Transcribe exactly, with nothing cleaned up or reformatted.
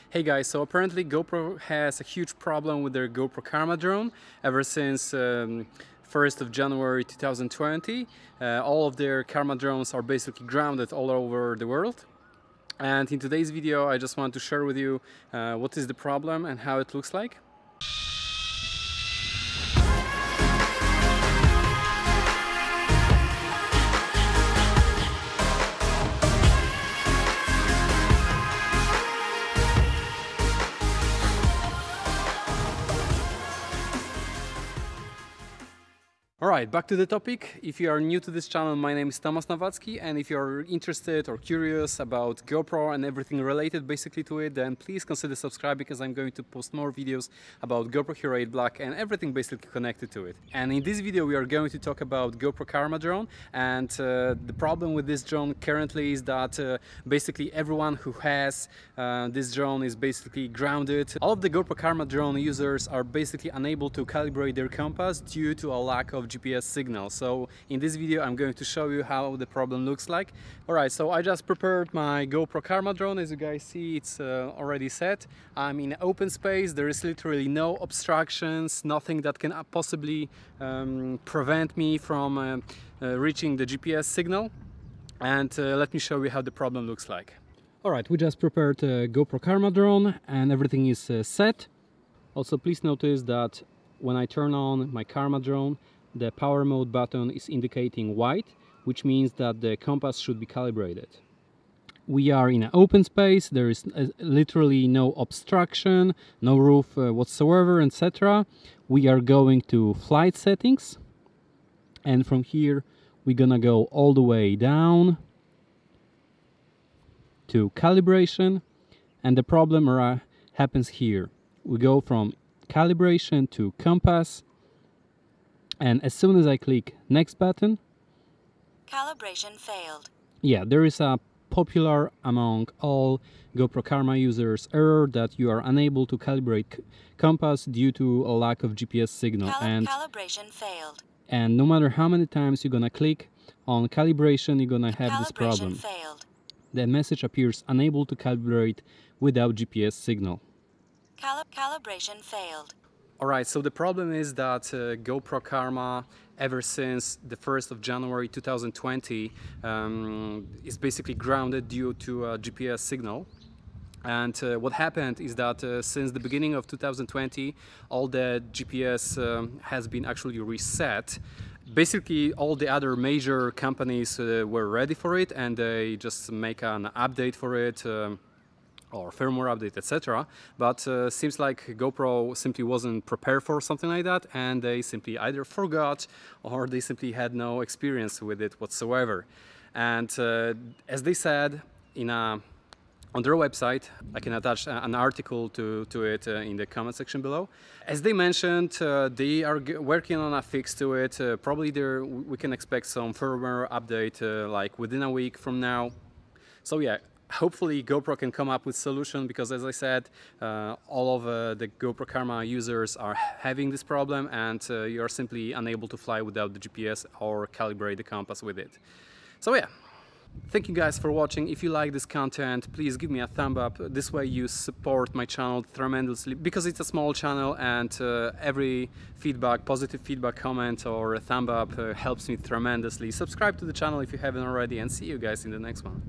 Hey guys, so apparently GoPro has a huge problem with their GoPro Karma drone ever since um, first of January two thousand twenty. Uh, all of their Karma drones are basically grounded all over the world. And in today's video I just want to share with you uh, what is the problem and how it looks like. Alright, back to the topic. If you are new to this channel, my name is Tomasz Nowacki, and if you're interested or curious about GoPro and everything related basically to it, then please consider subscribing, because I'm going to post more videos about GoPro Hero eight Black and everything basically connected to it. And in this video we are going to talk about GoPro Karma drone, and uh, the problem with this drone currently is that uh, basically everyone who has uh, this drone is basically grounded. All of the GoPro Karma drone users are basically unable to calibrate their compass due to a lack of G P S signal. So in this video I'm going to show you how the problem looks like. Alright, so I just prepared my GoPro Karma drone. As you guys see, it's uh, already set. I'm in open space. There is literally no obstructions, nothing that can possibly um, prevent me from uh, uh, reaching the G P S signal. And uh, let me show you how the problem looks like. Alright, we just prepared a GoPro Karma drone and everything is uh, set. Also, please notice that when I turn on my Karma drone, the power mode button is indicating white, which means that the compass should be calibrated. We are in an open space. There is uh, literally no obstruction, no roof uh, whatsoever, et cetera. We are going to flight settings, and from here we're gonna go all the way down to calibration, and the problem uh, happens here. We go from calibration to compass, and as soon as I click next button, calibration failed. Yeah, there is a popular among all GoPro Karma users error that you are unable to calibrate compass due to a lack of G P S signal. Cal and calibration failed. And no matter how many times you're gonna click on calibration, you're gonna have calibration this problem. Failed. The message appears unable to calibrate without G P S signal. Cal calibration failed. Alright, so the problem is that uh, GoPro Karma, ever since the first of January two thousand twenty, um, is basically grounded due to a G P S signal. And uh, what happened is that uh, since the beginning of two thousand twenty, all the G P S um, has been actually reset. Basically, all the other major companies uh, were ready for it, and they just make an update for it. Um, or firmware update, et cetera. But uh, seems like GoPro simply wasn't prepared for something like that, and they simply either forgot or they simply had no experience with it whatsoever. And uh, as they said in a, on their website, I can attach an article to, to it uh, in the comment section below. As they mentioned, uh, they are working on a fix to it. Uh, probably there we can expect some firmware update uh, like within a week from now. So yeah, hopefully GoPro can come up with solution, because as I said, uh, all of uh, the GoPro Karma users are having this problem, and uh, you are simply unable to fly without the G P S or calibrate the compass with it. So yeah, thank you guys for watching. If you like this content, please give me a thumb up. This way you support my channel tremendously, because it's a small channel, and uh, every feedback, positive feedback, comment or a thumb up uh, helps me tremendously. Subscribe to the channel if you haven't already, and see you guys in the next one.